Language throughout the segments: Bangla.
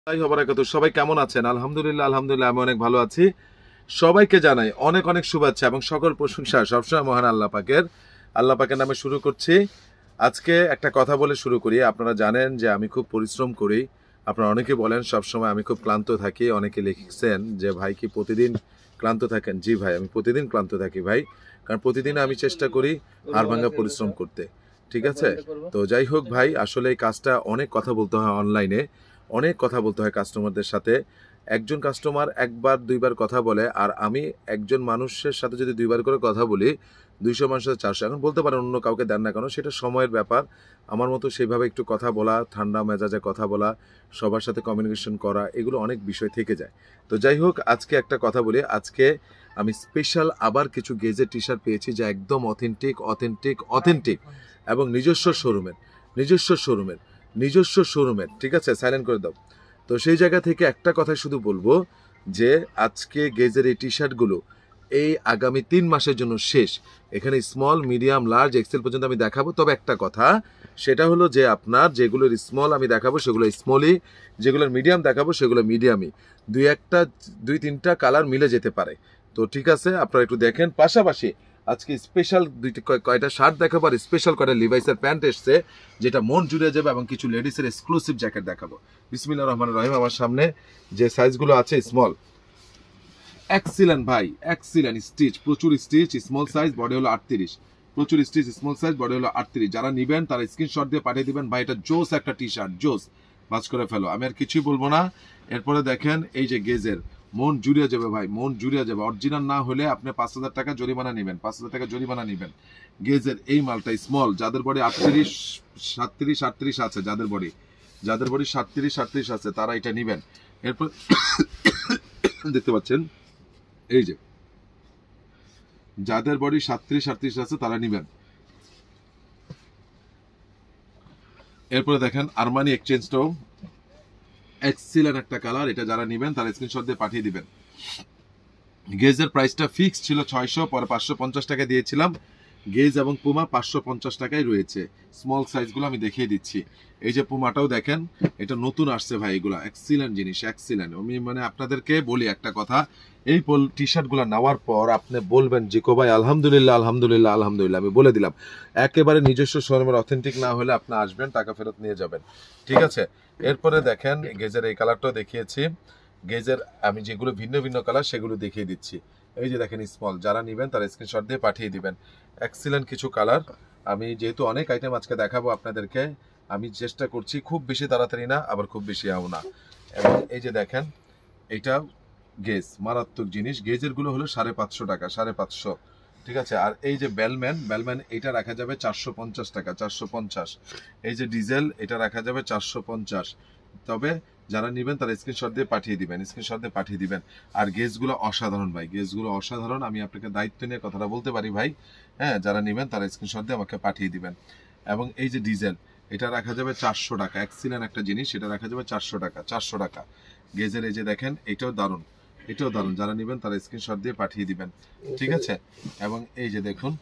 সবাই কেমন আছেন? আলহামদুলিল্লাহ আলহামদুলিল্লাহ আমি অনেক ভালো আছি। সবাইকে জানাই অনেক অনেক শুভেচ্ছা এবং সকল প্রশংসা সবসময় মহান আল্লাহ পাকের নামে শুরু করছি। আজকে একটা কথা বলে শুরু করি। আপনারা জানেন যে আমি খুব পরিশ্রম করি। আপনারা অনেকে বলেন সবসময় আমি খুব ক্লান্ত থাকি। অনেকে লিখছেন যে ভাই কি প্রতিদিন ক্লান্ত থাকেন? জি ভাই, আমি প্রতিদিন ক্লান্ত থাকি ভাই, কারণ প্রতিদিন আমি চেষ্টা করি হাড়ভাঙ্গা পরিশ্রম করতে। ঠিক আছে, তো যাই হোক ভাই, আসলে এই কাজটা অনেক কথা বলতে হয় অনলাইনে, অনেক কথা বলতে হয় কাস্টমারদের সাথে। একজন কাস্টমার একবার দুইবার কথা বলে, আর আমি একজন মানুষের সাথে যদি দুইবার করে কথা বলি, 200 মানুষের সাথে 400। এখন বলতে পারেন অন্য কাউকে দেন না কেন, সেটা সময়ের ব্যাপার। আমার মতো সেইভাবে একটু কথা বলা, ঠান্ডা মেজাজে কথা বলা, সবার সাথে কমিউনিকেশন করা, এগুলো অনেক বিষয় থেকে যায়। তো যাই হোক, আজকে একটা কথা বলি। আজকে আমি স্পেশাল আবার কিছু গেজের টি শার্ট পেয়েছি যা একদম অথেন্টিক এবং নিজস্ব শোরুমের। ঠিক আছে, সাইলেন্ট করে দাও। তো সেই জায়গা থেকে একটা কথা শুধু বলবো যে আজকে গেজের এই টি শার্টগুলো এই আগামী 3 মাসের জন্য শেষ। এখানে স্মল, মিডিয়াম, লার্জ, এক্সেল পর্যন্ত আমি দেখাবো। তবে একটা কথা, সেটা হলো যে আপনার যেগুলোর স্মল আমি দেখাবো সেগুলো স্মলই, যেগুলোর মিডিয়াম দেখাবো সেগুলো মিডিয়ামই। দুই তিনটা কালার মিলে যেতে পারে। তো ঠিক আছে, আপনারা একটু দেখেন। পাশাপাশি আজকে স্পেশাল কয়টা শার্ট দেখাবো, আর স্পেশাল কয়টা লিভাইসের প্যান্ট এসছে যেটা মন জুড়ে যাবে, এবং কিছু লেডিসের এক্সক্লুসিভ জ্যাকেট দেখাবো। বিসমিল্লাহির রহমানির রহিম। আমার সামনে যে সাইজগুলো আছে, স্মল, এক্সিলেন্ট ভাই, এক্সিলেন্ট স্টিচ, প্রচুর স্টিচ, স্মল সাইজ, বডি হলো 38, প্রচুর স্টিচ, স্মল সাইজ, বডি হলো 38। যারা নিবেন তারা স্ক্রিনশট দিয়ে পাঠিয়ে দিবেন। ভাই এটা জোস একটা টি শার্ট, জোস, বাজ করে ফেলো। আমি আর কিছুই বলবো না। এরপরে দেখেন এই যে গেজের, মন জুড়িয়ে যাবে ভাই, মন জুড়িয়ে যাবে। অরিজিনাল না হলে আপনি 5000 টাকা জরিমানা নেবেন, 5000 টাকা জরিমানা নেবেন। গেজের এই মালটা স্মল, যাদের বডি 38, 37, 38 আছে, যাদের বডি 37, 38 আছে, তারা এটা নিবেন। এরপর দেখতে পাচ্ছেন এই যে যাদের বডি 37, 38 আছে তারা নিবেন। এরপরে দেখেন আরমানি এক্সচেঞ্জটাও এক্সিলেন্ট একটা কালার। এটা যারা নিবেন তারা স্ক্রিনশট দিয়ে পাঠিয়ে দিবেন। গেজের প্রাইসটা ফিক্স ছিল 600, পরে 550 টাকা দিয়েছিলাম। গেজ এবং পুমা 550 টাকায় রয়েছে। স্মল সাইজগুলো আমি দেখিয়ে দিচ্ছি। এই যে পুমাটাও দেখেন, এটা নতুন আসছে ভাই, এগুলো এক্সিলেন্ট জিনিস, এক্সিলেন্ট। আমি আপনাদেরকে বলি একটা কথা, এই টি শার্টগুলো নেওয়ার পর আপনি বলবেন জিকো ভাই আলহামদুলিল্লাহ আলহামদুলিল্লাহ আলহামদুলিল্লাহ। আমি বলে দিলাম, একেবারে নিজস্ব শোরুমের অথেন্টিক না হলে আপনি আসবেন, টাকা ফেরত নিয়ে যাবেন। ঠিক আছে, এরপরে দেখেন গেজের এই কালারটাও দেখিয়েছি। গেজের আমি যেগুলো ভিন্ন ভিন্ন কালার সেগুলো দেখিয়ে দিচ্ছি। এই যে দেখেন স্মল, যারা নেবেন তারা স্ক্রিনশট দিয়ে পাঠিয়ে দিবেন। এক্সিলেন্ট কিছু কালার। আমি যেহেতু অনেক আইটেম আজকে দেখাবো আপনাদেরকে, আমি চেষ্টা করছি খুব বেশি তাড়াতাড়ি না, আবার খুব বেশি আও না। এবং এই যে দেখেন, এটা গেজ, মারাত্মক জিনিস। গেজের গুলো হলো 550 টাকা, 550। ঠিক আছে, আর এই যে বেলম্যান এটা রাখা যাবে 450 টাকা, 450। এই যে ডিজেল, এটা রাখা যাবে 450। তবে যারা নেবেন তারা স্ক্রিনশট দিয়ে পাঠিয়ে দিবেন। আর গেজগুলো অসাধারণ ভাই, গেজগুলো অসাধারণ। আমি আপনাকে দায়িত্ব নিয়ে কথাটা বলতে পারি ভাই। হ্যাঁ, যারা নেবেন তারা স্ক্রিনশট দিয়ে আমাকে পাঠিয়ে দিবেন। এবং এই যে ডিজেল, এটা রাখা যাবে 400 টাকা, এক্সিলেন্ট একটা জিনিস, এটা রাখা যাবে 400 টাকা, 400 টাকা। গেজের এই যে দেখেন, এটাও দারুণ, এটাও দারুণ। যারা নেবেন তারা স্ক্রিনশট দিয়ে পাঠিয়ে দিবেন। ঠিক আছে, এবং এই যে দেখুন,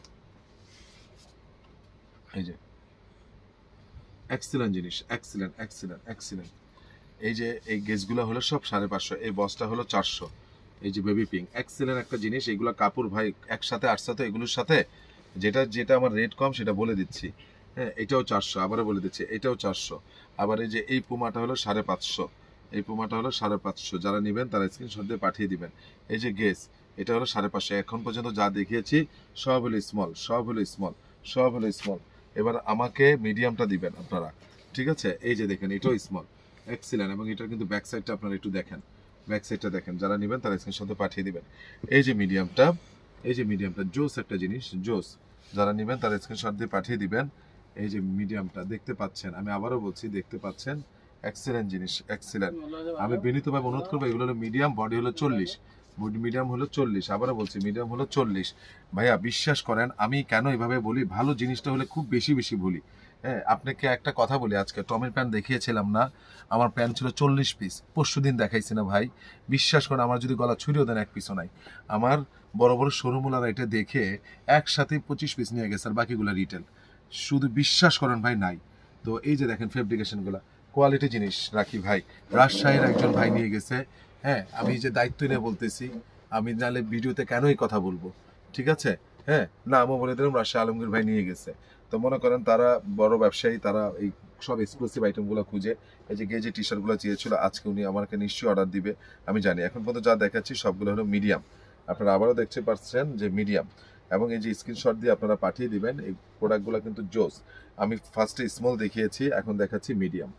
এই যে এক্সিলেন্ট জিনিস, এক্সিলেন্ট। এই যে এই গেজগুলো হলো সব 550, এই বসটা হলো 400। এই যে বেবি পিঙ্ক, এক্সিলেন্ট একটা জিনিস। এইগুলো কাপড় ভাই একসাথে আসছে, তো এগুলোর সাথে যেটা আমার রেট কম সেটা বলে দিচ্ছি। হ্যাঁ, এটাও 400, আবারও বলে দিচ্ছি, এটাও 400। আবার এই যে এই পুমাটা হলো 550, এই পুমাটা হলো 550। যারা নেবেন তারা স্ক্রিনশট দিয়ে পাঠিয়ে দিবেন। এই যে গেজ, এটা হলো 550। এখন পর্যন্ত যা দেখিয়েছি সব হলো স্মল। এবার আমাকে মিডিয়ামটা দিবেন আপনারা। ঠিক আছে, এই যে দেখেন, এটাও স্মল, এক্সিলেন্ট। এবং এটা কিন্তু ব্যাক সাইডটা আপনারা একটু দেখেন, ব্যাক সাইডটা দেখেন। যারা নেবেন তারা স্ক্রিনশটে পাঠিয়ে দিবেন। এই যে মিডিয়ামটা জোস একটা জিনিস, জোস। যারা নেবেন তারা স্ক্রিনশট দিয়ে পাঠিয়ে দিবেন। এই যে মিডিয়ামটা দেখতে পাচ্ছেন, আমি আবারও বলছি, দেখতে পাচ্ছেন, এক্সিলেন্ট জিনিস, এক্সিলেন্ট। আমি বিনীতভাবে অনুরোধ করবো, এগুলো হলো মিডিয়াম, বডি হলো 40, মিডিয়াম হলো 40। আবারও বলছি, মিডিয়াম হলো 40। ভাইয়া বিশ্বাস করেন, আমি কেন এভাবে বলি, ভালো জিনিসটা হলে খুব বেশি বলি। হ্যাঁ, আপনাকে একটা কথা বলি, আজকে টমের প্যান্ট দেখিয়েছিলাম না, আমার প্যান্ট ছিল 40 পিস, পরশু দিন দেখাইছি না ভাই। বিশ্বাস করেন, আমার যদি গলা ছুরিও দেন এক পিসও নাই। আমার বড় বড় শোরুমওয়ালারা এটা দেখে একসাথে 25 পিস নিয়ে গেছে, আর বাকিগুলো রিটেল। শুধু বিশ্বাস করেন ভাই, নাই। তো এই যে দেখেন ফেব্রিকেশনগুলো, কোয়ালিটি জিনিস রাখি ভাই। রাজশাহীর একজন ভাই নিয়ে গেছে, হ্যাঁ আমি যে দায়িত্ব নিয়ে বলতেছি, আমি নাহলে ভিডিওতে কেনই কথা বলবো, ঠিক আছে? হ্যাঁ নামও বলে দিলাম, রাজশাহী আলমগীর ভাই নিয়ে গেছে। তো মনে করেন তারা বড় ব্যবসায়ী, তারা এই সব এক্সক্লুসিভ আইটেমগুলো খুঁজে, এই যে গেজে টি শার্টগুলো চেয়েছিল, আজকে উনি আমাকে নিশ্চয়ই অর্ডার দিবে আমি জানি। এখন পর্যন্ত যা দেখাচ্ছি সবগুলো হলো মিডিয়াম, আপনারা আবারও দেখতে পাচ্ছেন যে মিডিয়াম, এবং এই যে স্ক্রিনশট দিয়ে আপনারা পাঠিয়ে দিবেন। এই প্রোডাক্টগুলো কিন্তু জোস। আমি ফার্স্টে স্মল দেখিয়েছি, এখন দেখাচ্ছি মিডিয়াম।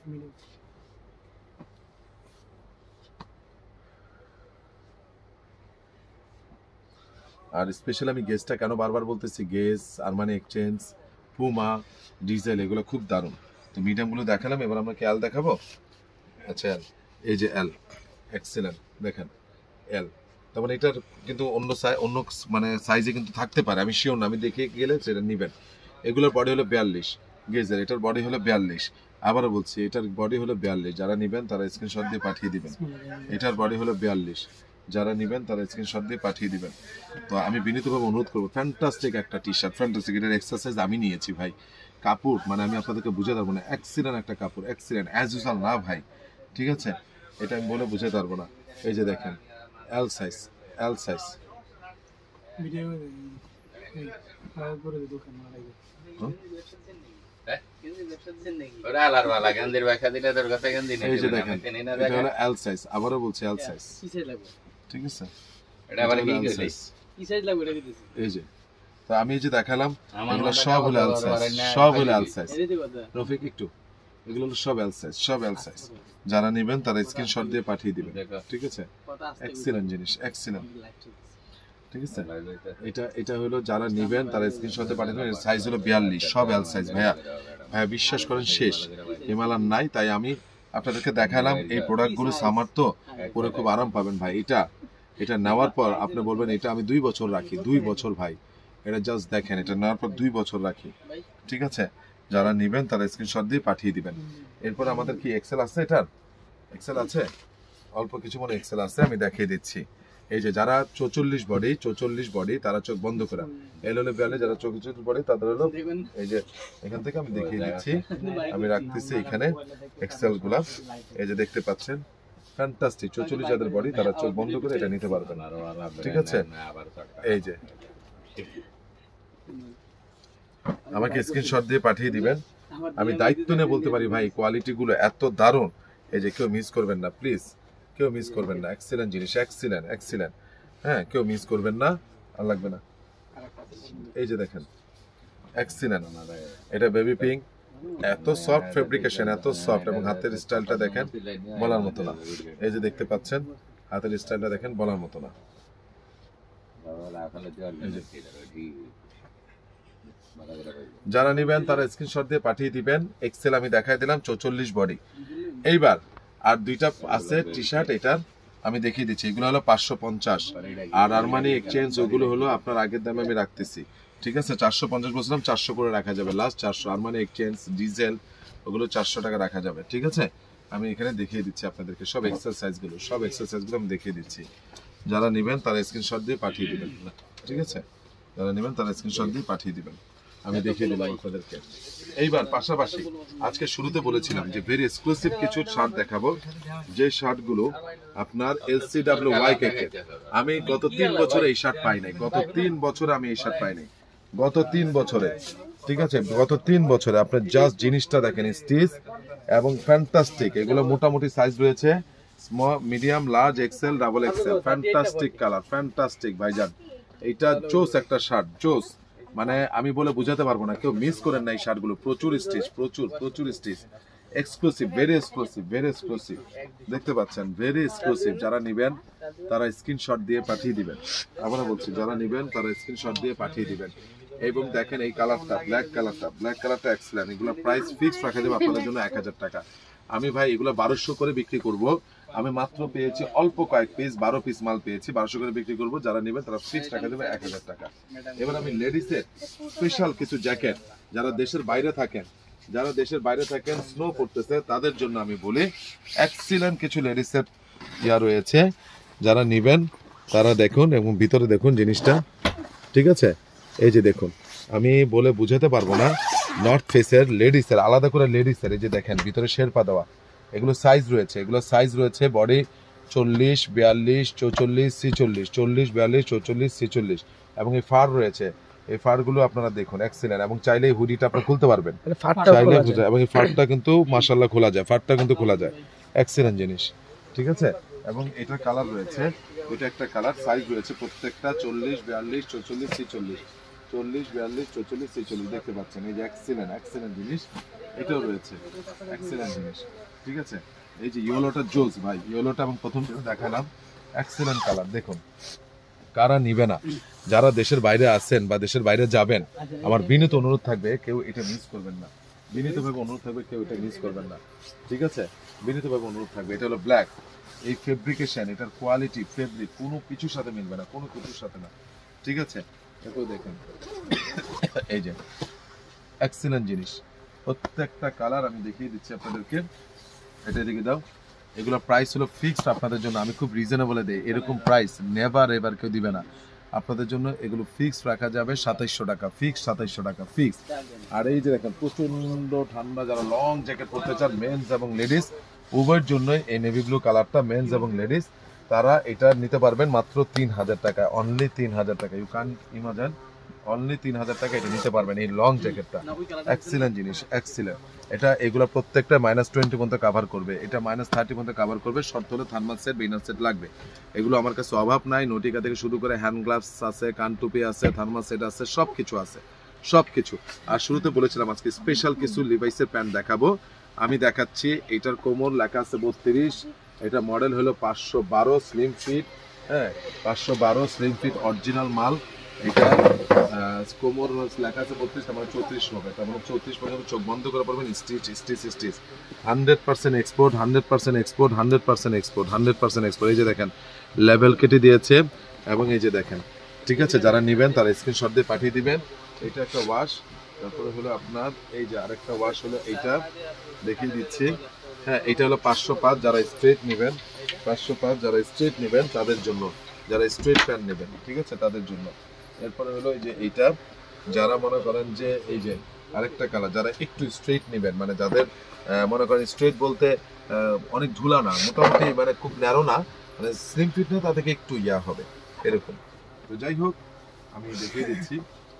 আর স্পেশাল আমি গেজটা কেন বারবার বলতেছি, গেজ, আরমানি এক্সচেঞ্জ, পুমা, ডিজেল, এগুলো খুব দারুণ। তো মিডিয়ামগুলো দেখালাম, এবার আমরা কি এল দেখাবো? আচ্ছা এল, এই যে এল, এক্সেলেন্ট, দেখেন এল। তার মানে এটার কিন্তু অন্য মানে সাইজে কিন্তু থাকতে পারে, আমি শিওর না, আমি দেখে গেলে সেটা নেবেন। এগুলোর বডি হলো 42 গেজের, এটার বডি হলো 42। আবারও বলছি, এটার বডি হলো 42। যারা নেবেন তারা স্ক্রিনশট দিয়ে পাঠিয়ে দিবেন। এটার বডি হলো 42, যারা নেবেন তারা স্ক্রিনশট দিয়ে পাঠিয়ে দিবেন। তো আমি বিনীতভাবে অনুরোধ করবো, ফ্যান্টাস্টিক একটা টি শার্ট, ফ্যান্টাস্টিক। এটার এক্সারসাইজ আমি নিয়েছি ভাই, কাপড় মানে আমি আপনাদেরকে বুঝে পারবো না, এক্সিলেন্ট একটা কাপড়, এক্সিলেন্ট অ্যাজ ইউজুয়াল না ভাই, ঠিক আছে? এটা আমি বলে বুঝে পারবো না। এই যে দেখেন এল সাইজ, এল সাইজ। এই যে দেখেন এটা হলো এল সাইজ, আবারও বলছি এল সাইজ, ঠিক আছে? এই যে তো আমি এই যে দেখালাম, এগুলো সব হলো এল সাইজ, সব হলো এল সাইজ। রফিক একটু, এগুলো হলো সব এল সাইজ, সব এল সাইজ। যারা নেবেন তারা স্ক্রিনশট দিয়ে পাঠিয়ে দিবেন, ঠিক আছে? এক্সিলেন্ট জিনিস, এক্সিলেন্ট, ঠিক আছে? এটা হলো যারা নেবেন তারা স্ক্রিনশট দিয়ে পাঠিয়ে দেবেন। সাইজ হলো 42, সব এল সাইজ। ভাইয়া বিশ্বাস করেন শেষ, হিমালয়ান নাই। তাই আমি আপনাদেরকে দেখালাম এই প্রোডাক্টগুলো, সামার তো পরে খুব আরাম পাবেন ভাই। এটা নেওয়ার পর আপনি বলবেন এটা আমি 2 বছর রাখি, 2 বছর ভাই। এটা জাস্ট দেখেন, এটা নেওয়ার পর 2 বছর রাখি, ঠিক আছে? যারা নেবেন তারা স্ক্রিনশট দিয়ে পাঠিয়ে দিবেন। এরপর আমাদের কি এক্সেল আছে? এটার এক্সেল আছে, অল্প কিছু মনে এক্সেল আছে, আমি দেখিয়ে দিচ্ছি। এই যে যারা 44 বডি তারা চোখ বন্ধ করে, এল হলে 42, যারা 44 বডি তাদের হলো, এই যে এখান থেকে আমি দেখিয়ে দিচ্ছি, আমি রাখতেছি এখানে এক্সেল গুলা, এই যে দেখতে পাচ্ছেন, ফ্যান্টাস্টিক। 44 যাদের বডি তারা চোখ বন্ধ করে এটা নিতে পারবেন, ঠিক আছে? এই যে আমাকে স্ক্রিনশট দিয়ে পাঠিয়ে দিবেন, আমি দায়িত্ব নিয়ে বলতে পারি ভাই কোয়ালিটি গুলো এত দারুণ। এই যে কেউ মিস করবেন না প্লিজ, কেউ মিস করবেন না, এক্সিলেন্ট জিনিস, এক্সিলেন্ট, এক্সিলেন্ট। হ্যাঁ কেউ মিস করবেন না, আর লাগবে না। এই যে দেখেন এক্সিলেন্ট, এটা বেবি পিঙ্ক, এত সফট ফেব্রিকেশন, এত সফট, এবং হাতের স্টাইলটা দেখেন বলার মতো না। এই যে দেখতে পাচ্ছেন হাতের স্টাইলটা দেখেন বলার মতো না। যারা নেবেন তারা স্ক্রিনশট দিয়ে পাঠিয়ে দিবেন। এক্সেল আমি দেখাই দিলাম, 44 বডি। এইবার আর দুইটা আছে টি শার্ট, এটার আমি দেখিয়ে দিচ্ছি। এগুলো হলো 550, আর আরমানি এক্সচেঞ্জ ওগুলো হলো আপনার আগের দামে আমি রাখতেছি, ঠিক আছে? 450 বলছিলাম, 400 করে রাখা যাবে, লাস্ট 400। আরমানি এক্সচেঞ্জ, ডিজেল ওগুলো 400 টাকা রাখা যাবে, ঠিক আছে? আমি এখানে দেখিয়ে দিচ্ছি আপনাদেরকে সব এক্সারসাইজগুলো, সব এক্সারসাইজগুলো আমি দেখিয়ে দিচ্ছি। যারা নেবেন তারা স্ক্রিনশট দিয়ে পাঠিয়ে দিবেন, ঠিক আছে? যারা নেবেন তারা স্ক্রিনশট দিয়ে পাঠিয়ে দিবেন, আমি দেখিয়ে দিলাম আপনাদেরকে। এইবার পাশাপাশি আজকে শুরুতে বলেছিলাম যে ভেরি এক্সক্লুসিভ কিছু শার্ট দেখাবো, যে শার্টগুলো আপনার LCWY কেকে। আমি গত 3 বছরে এই শার্ট পাই নাই, গত 3 বছরে আমি এই শার্ট পাই নাই, গত 3 বছরে, ঠিক আছে? গত 3 বছরে আপনার জাস্ট জিনিসটা দেখেন, স্টিচ এবং ফ্যান্টাস্টিক। এগুলো মোটামুটি সাইজ রয়েছে small, medium, large, XL, double XL. Fantastic colour, fantastic ভাইজান। এইটা জোস একটা শার্ট, জোস, মানে আমি বলে বুঝাতে পারবো না, কেউ মিস করেন না এই শার্টগুলো। প্রচুর স্টিচ, প্রচুর stitch, exclusive, very exclusive, very exclusive, দেখতে পাচ্ছেন, ভেরি এক্সক্লুসিভ। যারা নেবেন তারা স্ক্রিনশট দিয়ে পাঠিয়ে দিবেন। আবার বলছি, যারা নেবেন তারা স্ক্রিনশট দিয়ে পাঠিয়ে দিবেন। এবং দেখেন এই কালারটা, ব্ল্যাক কালারটা এক্সেলেন্ট। এগুলো প্রাইস ফিক্স রাখা যাবে আপনাদের জন্য 1000 টাকা। আমি ভাই এগুলো 1200 করে বিক্রি করব, আমি মাত্র পেয়েছি অল্প কয়েক পিস, 12 পিস মাল পেয়েছি, 1200 করে বিক্রি করব। যারা নেবেন তারা ফিক্স টাকা দেবে 1000 টাকা। এবার আমি লেডিসের স্পেশাল কিছু জ্যাকেট, যারা দেশের বাইরে থাকেন, স্নো পড়তেছে, তাদের জন্য আমি বলি এক্সিলেন্ট কিছু লেডিসের ইয়া রয়েছে। যারা নেবেন তারা দেখুন, এবং ভিতরে দেখুন জিনিসটা, ঠিক আছে? এই যে দেখুন, আমি বলে বুঝাতে পারবো না, নর্থ ফেসের লেডিসের আলাদা করে লেডিসের, এই যে দেখেন ভিতরে শেরপা দেওয়া, এগুলো সাইজ রয়েছে, এগুলো সাইজ রয়েছে বডি 40, 42, 44, 46, 40, 42, 44, 46 এবং এই ফার রয়েছে। এই ফারগুলো আপনারা দেখুন এক্সিলেন্ট, এবং চাইলে হুডিটা আপনি খুলতে পারবেন, চাইলে এবং এই ফারটা কিন্তু মাশাআল্লাহ খোলা যায়, ফারটা কিন্তু খোলা যায়, এক্সিলেন্ট জিনিস, ঠিক আছে। এবং এটার কালার রয়েছে, এটা একটা কালার, সাইজ রয়েছে প্রত্যেকটা 40, 42, 44, 46, 40, 42, 44, 46 দেখতে পাচ্ছেন। এই যে এক্সিলেন্ট জিনিস, এটাও রয়েছে এক্সিলেন্ট জিনিস, ঠিক আছে। এই যে ইয়েলোটা জোস ভাই, ইয়েলোটা এবং প্রথম দেখালাম, এক্সিলেন্ট কালার। দেখুন কারা নিবে না, যারা দেশের বাইরে আছেন বা দেশের বাইরে যাবেন, আমার বিনীত অনুরোধ থাকবে কেউ এটা মিস করবেন না, বিনীতভাবে অনুরোধ থাকবে কেউ এটা মিস করবেন না, ঠিক আছে, বিনীতভাবে অনুরোধ থাকবে। এটা হলো ব্ল্যাক, এই ফেব্রিকেশন, এটার কোয়ালিটি, ফেব্রিক কোনো কিছুর সাথে মিলবে না, কোনো কিছুর সাথে না, ঠিক আছে। এটাও দেখেন, এই যে এক্সিলেন্ট জিনিস, প্রত্যেকটা কালার আমি দেখিয়ে দিচ্ছি আপনাদেরকে। এটা দিকে দাও, এগুলো প্রাইস হলো ফিক্সড আপনাদের জন্য, আমি খুব রিজনেবলে দেই, এরকম প্রাইস নেভার এবার কেউ দিবে না আপনাদের জন্য। এগুলো ফিক্সড রাখা যাবে 2700 টাকা, ফিক্সড 2700 টাকা ফিক্সড। আর এই যে দেখেন প্রচন্ড ঠান্ডা, যারা লং জ্যাকেট পরতে চান মেন্স এবং লেডিস উভয়ের জন্য এই নেভি ব্লু কালারটা, মেন্স এবং লেডিস তারা এটা নিতে পারবেন মাত্র 3000 টাকা, অনলি 3000 টাকা, ইউ ক্যান ইমাজিন, অনলি 3000 টাকা এটা নিতে পারবেন এই লং জ্যাকেটটা। এক্সিলেন্ট জিনিস, এক্সিলেন্ট। এটা এগুলো প্রত্যেকটা -20 পর্যন্ত কভার করবে, এটা -30 পর্যন্ত কভার করবে, শর্ত হলে থার্মাল সেট বা ইনার সেট লাগবে। এগুলো আমার কাছে অভাব নাই, নটিকা থেকে শুরু করে হ্যান্ড গ্লাভস আছে, কান টুপি আছে, থার্মাল সেট আছে, সব কিছু আছে, সব কিছু। আর শুরুতে বলেছিলাম আজকে স্পেশাল কিছু লিভাইসের প্যান্ট দেখাবো, আমি দেখাচ্ছি। এটার কোমর লেখা আছে 32, এটা মডেল হলো 512 স্লিম ফিট, হ্যাঁ 512 স্লিম ফিট অরিজিনাল মাল। এটা কোমর লেখা আছে 32, তার মানে 34 হবে, তার মানে 34 পর্যন্ত চোখ বন্ধ করে পড়বেন, stitch stitch stitch, 100% export, 100% export, 100% export, 100% export. এই যে দেখেন লেভেল কেটে দিয়েছে, এবং এই যে দেখেন, ঠিক আছে, যারা নেবেন তারা স্ক্রিনশট দিয়ে পাঠিয়ে দিবেন। এটা একটা ওয়াশ, তারপরে হলো আপনার এই যে আরেকটা ওয়াশ হলো এইটা দেখিয়ে দিচ্ছি, হ্যাঁ এটা হলো 505, যারা স্ট্রেট নেবেন, 505 যারা স্ট্রেট নেবেন তাদের জন্য, যারা স্ট্রেট প্যান্ট নেবেন, ঠিক আছে, তাদের জন্য। এরপরে হলো এই যে এইটা, যারা মনে করেন যে এই যে আরেকটা কালার, যারা একটু স্ট্রেট নেবেন, মানে যাদের মনে করেন স্ট্রেট বলতে অনেক ঝুলা না, মোটামুটি মানে খুব ন্যারো না, মানে স্লিম ফিট না, তাদেরকে একটু ইয়া হবে এরকম। তো যাই হোক আমি দেখিয়ে দিচ্ছি,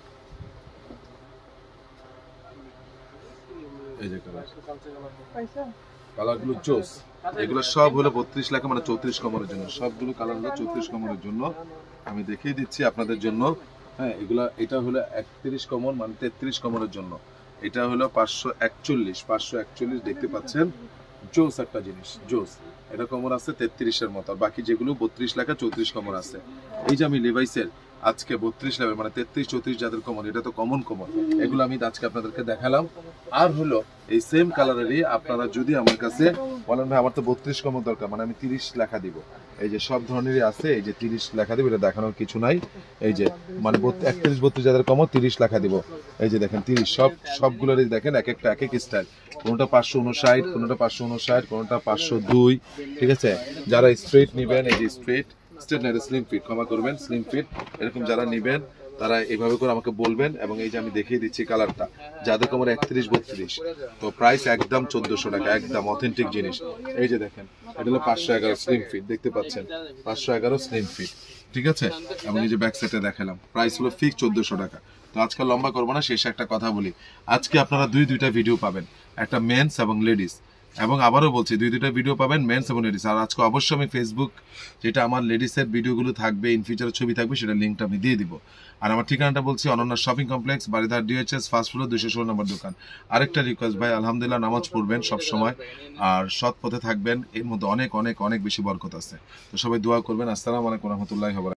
এই যে কালারগুলো জোস, এগুলো সব হলো 32 লাখ, মানে 34 কমরের জন্য, সবগুলো কালার হলো 34 কমরের জন্য, আমি দেখিয়ে দিচ্ছি আপনাদের জন্য। হ্যাঁ এগুলা, এটা হলো 31 কমর, মানে 33 কমরের জন্য, এটা হলো 541 দেখতে পাচ্ছেন, জোস একটা জিনিস, জোস। এটা কমর আছে 33-এর মতো, আর বাকি যেগুলো 32 লেখা 34 কমর আছে। এই যে আমি লিভাইসের আজকে 32 লেভেল, মানে 33-34 যাদের কমন, এটা তো কমন কমন, এগুলো আমি আজকে আপনাদেরকে দেখালাম। আর হলো এই সেম কালারেরই আপনারা যদি আমার কাছে বলেন ভাই আমার তো 32 কমন দরকার, মানে আমি 30 লেখা দিব, এই যে সব ধরনেরই আছে, এই যে 30 লেখা দিব, এটা দেখানোর কিছু নাই, এই যে মানে 31-32 যাদের কমন 30 লেখা দিব, এই যে দেখেন 30, সবগুলোরই দেখেন এক একটা এক এক স্টাইল, কোনটা 559, কোনটা 559, কোনটা 502, ঠিক আছে। যারা স্ট্রেট নেবেন, এই যে স্ট্রেট না স্লিম ফিট, ক্ষমা করবেন, স্লিম ফিট এরকম যারা নেবেন তারা এইভাবে করে আমাকে বলবেন। এবং এই যে আমি দেখিয়ে দিচ্ছি কালারটা, যাদের কোমর 31-32, তো প্রাইস একদম 1400 টাকা, একদম অথেন্টিক জিনিস। এই যে দেখেন এটা হলো 511 স্লিম ফিট, দেখতে পাচ্ছেন 511 স্লিম ফিট, ঠিক আছে। এবং এই যে ব্যাক সাইডে দেখালাম, প্রাইস হলো ফিক্স 1400 টাকা। তো আজকে লম্বা করবো না, শেষে একটা কথা বলি, আজকে আপনারা দুইটা ভিডিও পাবেন, একটা মেন্স এবং লেডিস, এবং আবারও বলছি দুইটা ভিডিও পাবেন মেন্স এবং লেডিস। আর আজকে অবশ্যই আমি ফেসবুক, যেটা আমার লেডিসের ভিডিওগুলো থাকবে, ইন ফিউচারের ছবি থাকবে, সেটা লিঙ্কটা আমি দিয়ে দিব। আর আমার ঠিকানাটা বলছি, Ananya shopping complex, Baridhara DHS first floor 216 নম্বর দোকান। আরেকটা রিকোয়েস্ট ভাই, আলহামদুলিল্লাহ নামাজ পড়বেন সব সময়, আর সৎ পথে থাকবেন, এর মধ্যে অনেক অনেক অনেক বেশি বরকত আছে। তো সবাই দোয়া করবেন। আসসালামু আলাইকুম ওয়া রাহমাতুল্লাহি ওয়া বারাকাতুহু।